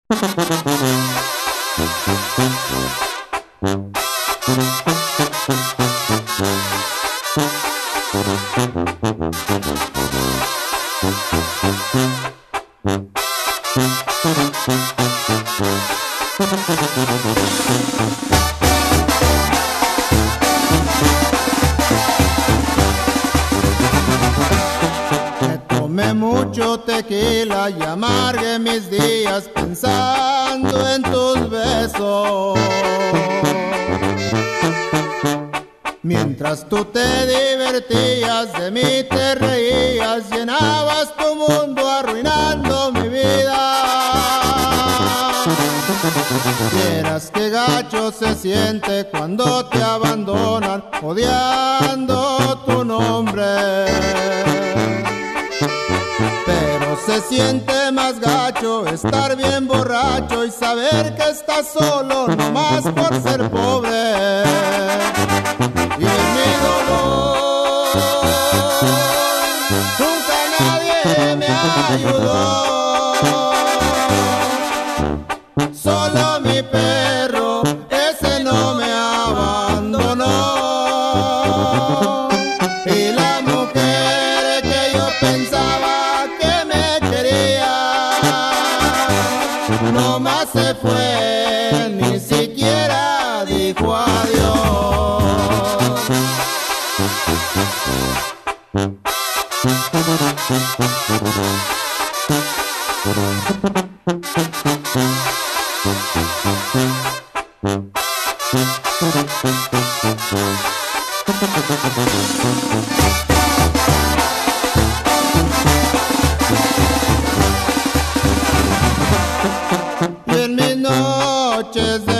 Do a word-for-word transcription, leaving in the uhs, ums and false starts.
Tomé mucho tequila y amargué mis días pensando en tus besos. Mientras tú te divertías, de mí te reías, llenabas tu mundo arruinando mi vida. Vieras qué gacho se siente cuando te abandonan, odiando tu nombre. Pero se siente más gacho estar bien borracho y saber que estás solo nomás por ser pobre. Y en mi dolor nunca nadie me ayudó. Solo mi perro, ese no me abandonó. Y la mujer que yo pensaba que me quería, no más se fue, ni siquiera dijo adiós. Y en mis noches de